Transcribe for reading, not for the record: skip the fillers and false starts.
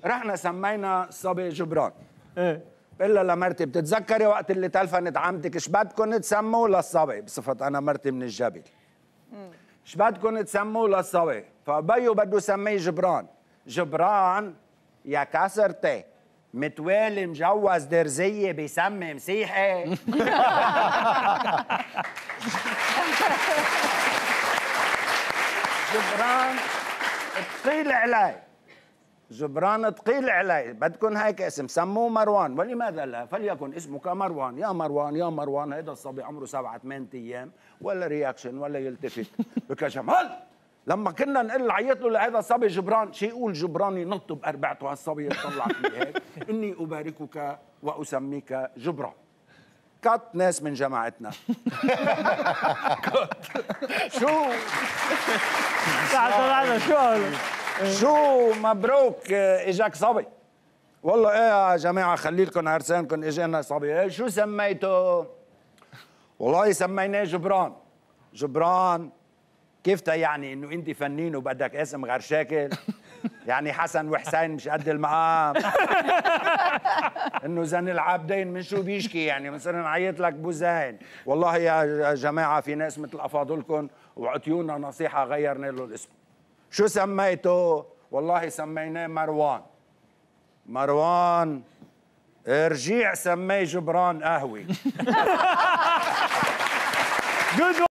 رحنا سمينا الصبي جبران. ايه بقول لها لمرتي بتتذكري وقت اللي تلفنت عمتك ايش بدكم تسموه للصبي؟ بصفة انا مرتي من الجبل. ايش بدكم تسموه للصبي؟ فبيو بده يسميه جبران. جبران يا كسرتي متوالي مجوز درزية بيسمي مسيحي. جبران ثقيل علي، جبران ثقيل علي، بدكم هيك اسم سموه مروان، ولماذا لا؟ فليكن اسمك مروان. يا مروان يا مروان، هيدا الصبي عمره 7-8 ايام ولا رياكشن ولا يلتفت. بك يا جمال لما كنا نقول عيط له لهذا الصبي جبران، شي يقول جبران ينط بأربعته هالصبي يطلع فيه هيك اني اباركك واسميك جبران. كات ناس من جماعتنا. شو شو مبروك اجاك صبي. والله ايه يا جماعه خلي لكم عرسانكم اجانا صبي. ايه شو سميته؟ والله سميناه جبران. جبران كيف يعني انه انت فنين وبدك اسم غير شكل؟ يعني حسن وحسين مش قد المقام؟ انه زين العابدين من شو بيشكي يعني؟ مثلا نعيط لك بوزين. والله يا جماعه في ناس مثل افاضلكم وعطيونا نصيحه غيرنا له الاسم. شو سميته؟ والله سميناه مروان. مروان رجيع سميه جبران قهوي.